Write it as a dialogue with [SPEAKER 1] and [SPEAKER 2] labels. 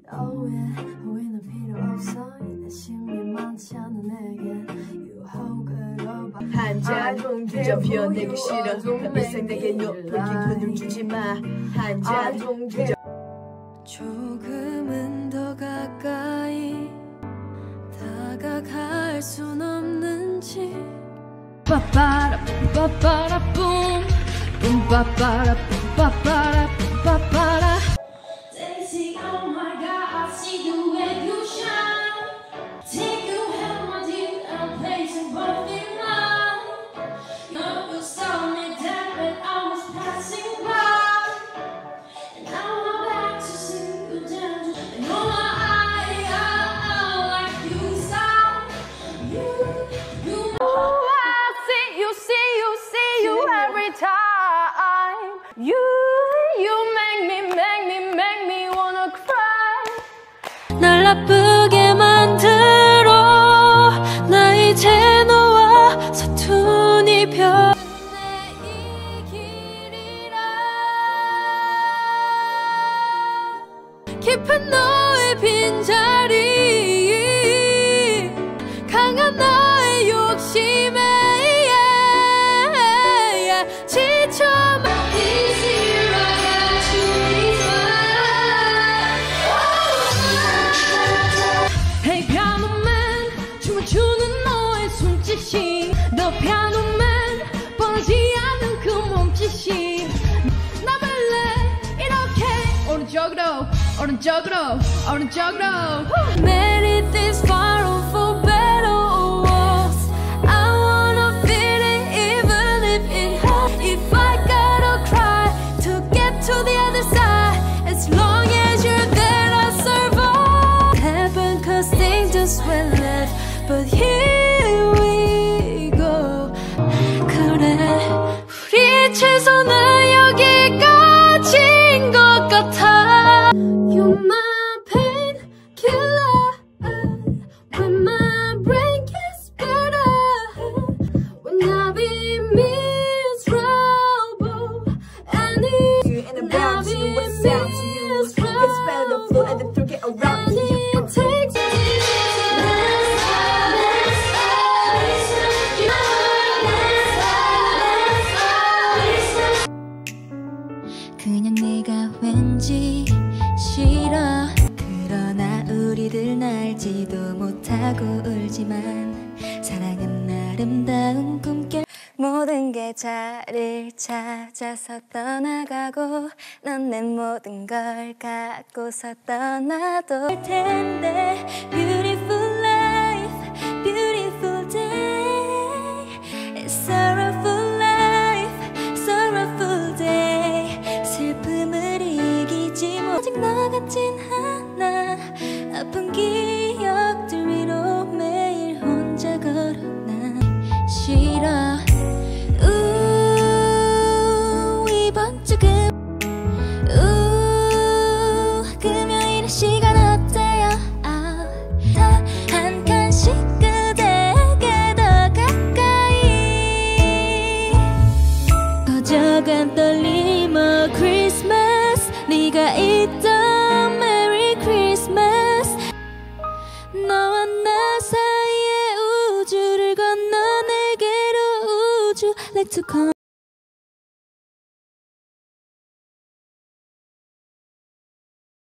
[SPEAKER 1] Oh yeah, 후회는 필요 없어. 내심이 많지 않은 내게 유혹으로
[SPEAKER 2] 한잔 그저 피어내기 싫어. 난 일생 내게 높은 기분을 주지마. 한잔 그저
[SPEAKER 1] 조금은 더 가까이 다가갈 순 없는지. 빠빠라 빠빠라 뿜 뿜빠빠라 뿜빠빠라 뿜빠빠라. Daisy, oh my God, I see the way you shine. Take you held my dear and place in perfect line. You saw me dead when I was passing by, and now I'm back to see you dance. And oh my eye, like you saw you. Oh, I see you every time. You make me wanna cry. 날 나쁘게 만들어. 나 이제 너와 서툰 이별. 내 길이라. 깊은 너의 빈자리, 강한 나의 욕심에 지쳐. Hey 피아노맨, 춤을 추는 너의 손짓이, 너 피아노맨, 뻔하지 않은 그 몸짓이 나 볼래 이렇게 오른쪽으로 오른쪽으로 오른쪽으로. Made it this far for better or worse. I wanna feel it even if it hurts. If I gotta cry to get to the other side, as long as you're there I survive. Heaven cause angels were left, but here we go. 그래 우리 최선은 여기까지인 것 같아. You're my painkiller when my brain gets better. When I be miserable and
[SPEAKER 2] and around you, what it sounds to you. It's better than flow and then through get around you.
[SPEAKER 1] it takes
[SPEAKER 3] 그냥 네가 왠지 싫어. 그러나 우리들 알지도 못하고 울지만 사랑은 아름다운 꿈결. 모든 게 자리를 찾아서 떠나가고 넌 내 모든 걸 갖고서 떠나도 할 텐데. Beautiful life, beautiful day. It's sorrowful life, sorrowful day. 슬픔을 이기지 못. 아직 너 같진 않아. 아픈 기억들 위로 매일 혼자 걸어. 난 싫어. 이번 주 금요일의 시간 어때요? 다 한 칸씩 그대에게 더 가까이. 거저간 떨림. Oh Christmas, 네가 있다.